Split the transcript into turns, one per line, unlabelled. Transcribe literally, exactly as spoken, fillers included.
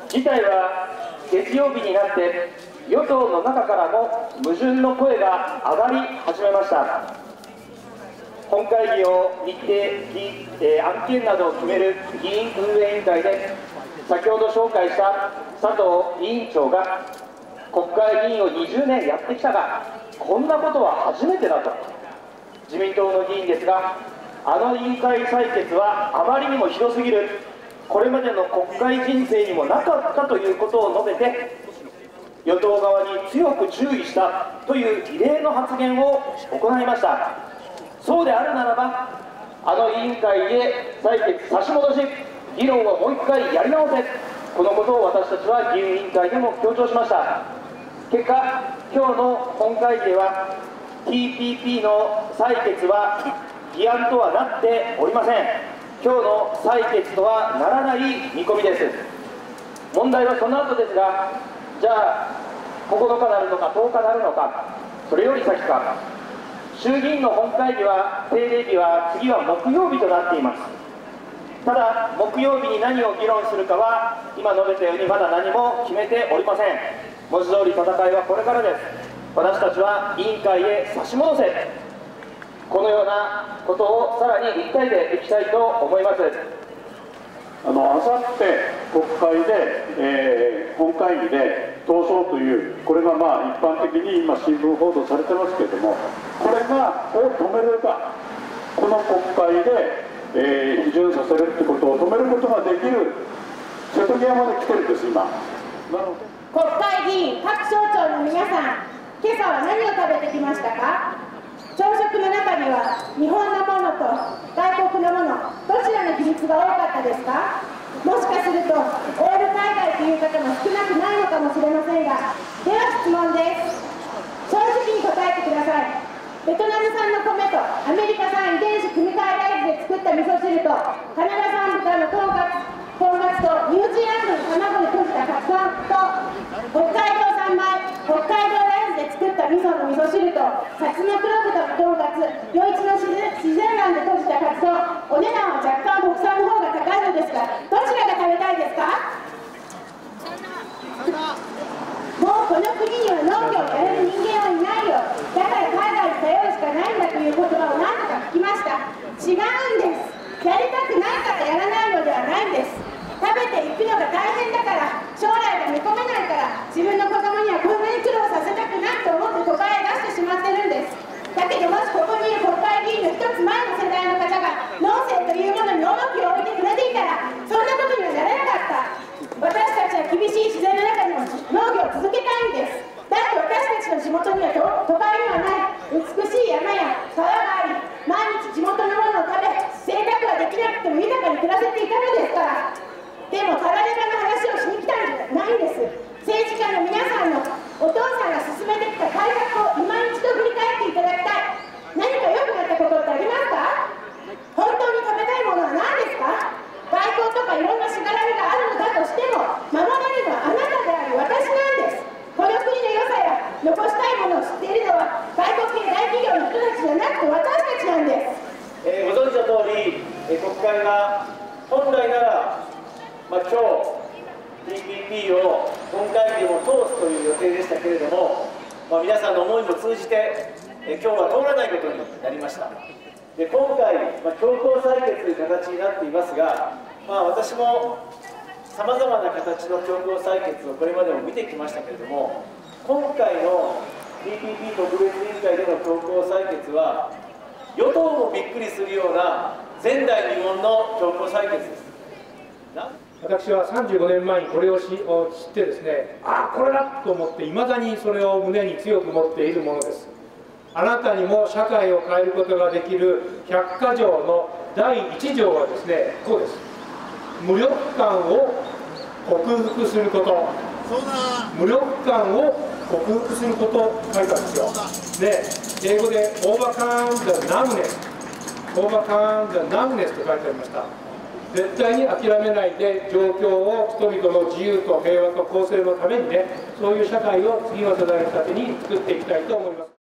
事態は月曜日になって与党の中からも矛盾の声が上がり始めました。本会議を日程、議えー、案件などを決める議員運営委員会で先ほど紹介した佐藤委員長が国会議員をにじゅうねんやってきたがこんなことは初めてだと。自民党の議員ですが、あの委員会採決はあまりにもひどすぎる、これまでの国会人生にもなかったということを述べて与党側に強く注意したという異例の発言を行いました。そうであるならばあの委員会へ採決差し戻し、議論をもう一回やり直せ、このことを私たちは議運委員会でも強調しました。結果、今日の本会議では ティーピーピー の採決は議案とはなっておりません。今日の採決とはならない見込みです。問題はその後ですが、じゃあここのかなるのかとおかなるのか、それより先か。衆議院の本会議は定例日は次は木曜日となっています。ただ木曜日に何を議論するかは今述べたようにまだ何も決めておりません。文字通り戦いはこれからです。私たちは委員会へ差し戻せ、このようなことをさらに訴えていきたいと思います。
あのあさって国会で、えー、本会議で通そうという、これがまあ一般的に今新聞報道されてますけれども、これがを止めればこの国会で、えー、批准させるということを止めることができる瀬戸際まで来てるんです今。なので
国会議員各省庁の皆さん、今朝は何を食べてきましたか？朝食の中には日本のものと外国のもの、どちらの比率が多かったですか？もしかするとオール海外という方も少なくないのかもしれませんが、では質問です。正直に答えてください。ベトナム産の米とアメリカ産遺伝子組み換え大豆で作った味噌汁とカナダ産豚のとんかつとんかつとニュージーランドの卵で閉じたカツ丼と北海道産米、北海道大豆で作った味噌の味噌汁と薩摩黒豚のとんかつ、余市の自然卵で閉じたカツ丼、お値段は若干国産の方が高いのですが、どちらが食べたいですか？もうこの国には農業をやれる人間はいないよ、だから海外に頼るしかないんだという言葉を何度か聞きました。違うんです。やりたくないからやらないのではないんです。食べていくのが大変だから、将来が見込めないから、自分の子供にはこんなに苦労させたくないと思って都会へ出してしまってるんです。だけどもしここにいる国会議員の一つ前の世代の方が農政というものに重きを置いてくれていたら、そんなことにはなれなかった。私たちは厳しい自然の中にも農業を続けたいんです。だって私たちの地元には都会にはない美しい山や川があり、毎日地元のものを食べ、生活はできなくても豊かに暮らせていたのですから。でもたらればの話をしに来たんじゃないんです。政治家の皆さんのお父さんが進めてきた改革を今一度振り返っていただきたい。何か良くなったことってありますか？本当に食べたいものは何ですか？外交とかいろんなしがらみがあるのだとしても、守れるのはあなたであり私なんです。この国の良さや残したいものを知っているのは外国系大企業の人たちじゃなくて私たちなんです。
えー、ご存知の通り、えー、国会が本来なら、まあ、今日 ティーピーピー を本会議を通すという予定でしたけれども、まあ、皆さんの思いも通じて、えー、今日は通らないことになりました。で今回、まあ、強行採決という形になっていますが、まあ、私もさまざまな形の強行採決をこれまでも見てきましたけれども、今回の ティーピーピー 特別委員会での強行採決は与党もびっくりするような前代未聞の強行採決です。
私はさんじゅうごねんまえにこれを知ってですね、ああこれだと思っていまだにそれを胸に強く持っているものです。あなたにも社会を変えることができるひゃっか条のだいいち条はですね、こうです。無力感を克服すること、無力感を克服することを書いたんですよ。で、英語で overcome the numbness、overcome the numbness と書いてありました。絶対に諦めないで状況を人々の自由と平和と公正のためにね、そういう社会を次の世代のために作っていきたいと思います。